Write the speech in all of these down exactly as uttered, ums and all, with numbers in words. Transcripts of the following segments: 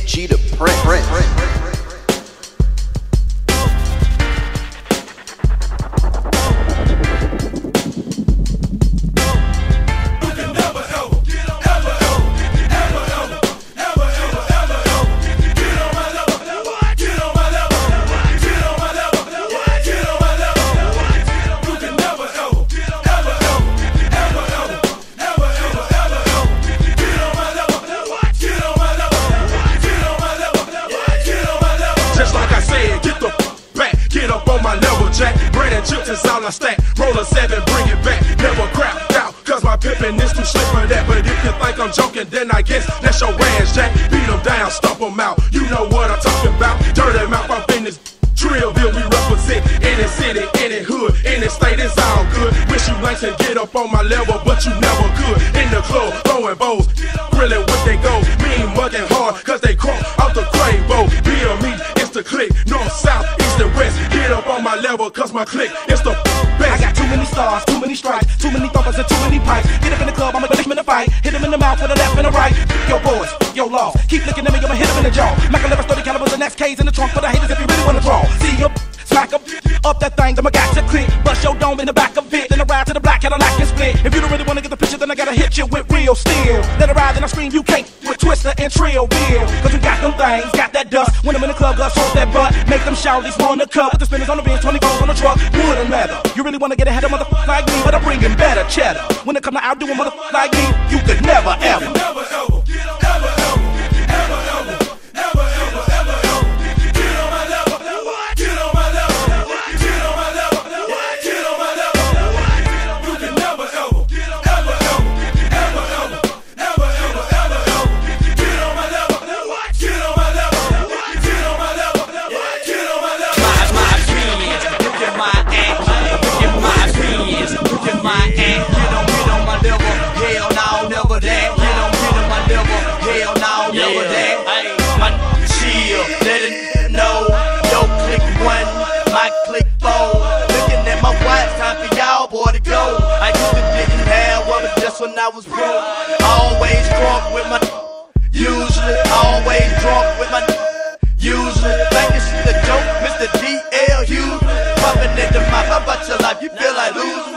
G the Prince. Prince. Chips is all I stack. Roll a seven, bring it back. Never crap out, cause my pimpin' is too slick for that. But if you think I'm joking, then I guess that's your ass, Jack. Beat them down, stomp them out. You know what I'm talking about. Dirty mouth up in this Trillville, we represent any city, any hood, any state, it's all good. Wish you like to get up on my level, but you never could. In the club, throwing bows, grilling with they goals. Mean mugging hard, cause they crunk out the crave bowl. Be a me, it's the click. North, south, east, and west. Get up on my level, cause my click, it's the best. I got too many stars, too many stripes, too many thumpers and too many pipes. Get up in the club, I'ma hit him in the fight. Hit him in the mouth with a left and a right. Yo boys, yo laws, keep looking at me, I'ma hit him in the jaw. Mac eleven thirty calibers and X Ks in the trunk for the haters if you really wanna draw. See him, smack him, up that thing, I'ma got you click. Bust your dome in the back of it, then I ride to the black Cadillac and split. If you don't really wanna get the picture, then I gotta hit you with real steel. Let it ride, then I scream, you can't, with Twister and Trillville. Cause we got them things, got that dust. When I'm in the club, guts hold that butt. Make them shouties wanna cut. Put the spinners on the bench, twenty-fours on the truck, wood and leather. You really wanna get ahead of motherfuckers like me, but I'm bringing better cheddar. When it come to outdoing motherfuckers like me, you could never ever. Never ever, ever ever, ever ever, ever ever, ever ever. Get on my level, get on my level, get on my level, get on my level. You can never ever, ever ever, ever ever, ever ever, ever ever. Get on my level, get on my level, get on my level, get on my level. My my opinions, look at my act. Look at my opinions, look at my act. Get on, get on my level, hell no, never that. Get on, get on my level, hell no, never that. My chill, let it know. Yo, click one, my click four. Looking at my watch, time for y'all boy to go. I used to didn't have one, but just when I was broke. Always drunk with my, usually always drunk with my, usually. Think this is a joke, Mister D L Hughes. Popping at the mouth, how about your life? You feel like losing?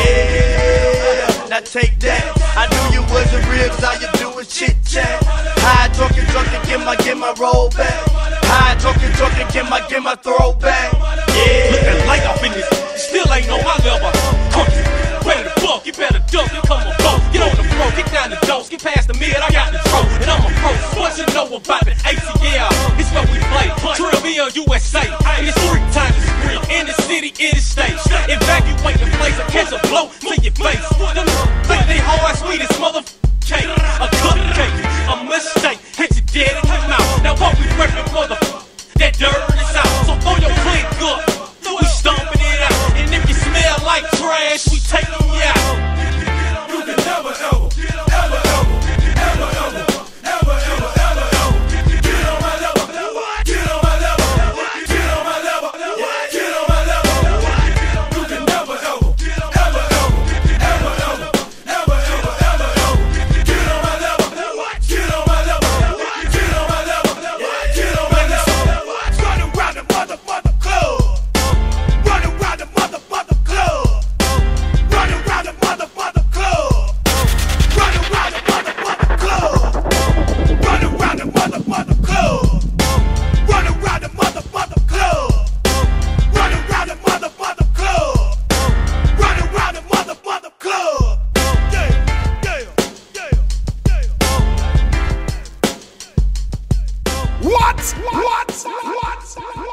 Yeah, now take that. I knew you wasn't real, cause all you do is chit chat. High, drunk and drunk and get my, get my roll back. High, drunk and drunk and get my, get my throwback. Yeah. Looking light off in this, still ain't on my level. Country, ready to fuck, you better duck and come on boat. Get on the floor, get down the dose, get past the mid, I got the throat. And I'm a pro, what you know about the A C L? It's what we play, Trillville, U S A. And it's three times the spree, in the city, in the state. Evacuate the place, I catch a blow to your face. Them think they hard, sweet as motherfucker. Cake, a cupcake, a mistake, hit you dead in your mouth. Now what we reppin' for the that dirt is out. So throw your click up, we stomping it out. And if you smell like trash, we taking you out. You can never ever, ever ever, ever ever, ever ever, ever ever. Get on my level, get on my level, get on my level, get on my level. You can never ever, ever ever, ever ever, ever ever, ever ever. Get on my level, get on my level, get on my level, get on my level. Run around the mother mother club, run around the mother mother club, run around the mother mother club, run around the mother mother club, run around the mother mother club, run around the mother mother club, run around the mother mother club, run around the mother mother club. Yeah, yeah, yeah, yeah. What? What? What? What?